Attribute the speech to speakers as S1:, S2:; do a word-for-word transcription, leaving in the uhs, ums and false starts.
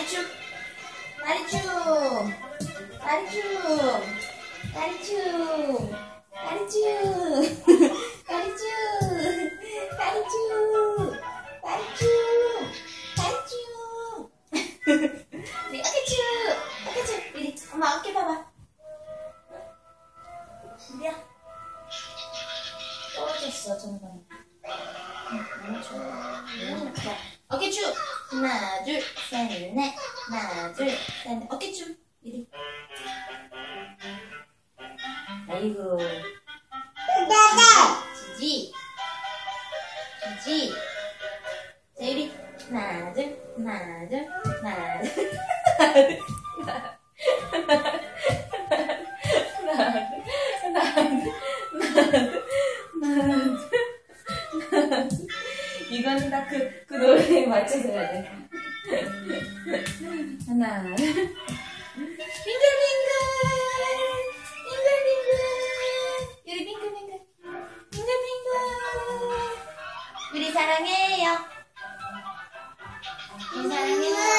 S1: 다리춤, 다리춤, 다리춤, 다리춤, 다리춤, 다리춤, 다리춤, 다리춤, 다리춤. 우리 어깨춤, 어깨춤. 우리 엄마 어깨 봐봐. 우리야. 떨어졌어 전번에. 너무 좋아. 응, 자, 어깨춤. 하나, 둘, 셋, 넷. 하나, 둘, 셋, 넷. 어깨춤. 이리. 아이고. 지지. 지지. 자, 이리. 하나, 둘, 하나, 둘, 하나, 둘. 하나, 둘. 하나, 둘. 하나, 둘. 이거는 딱 그, 그 노래에 맞춰서 해야 돼. 하나, 빙글빙글, 빙글빙글, 우리 빙글빙글, 빙글빙글, 우리 사랑해요. 우리 사랑해요.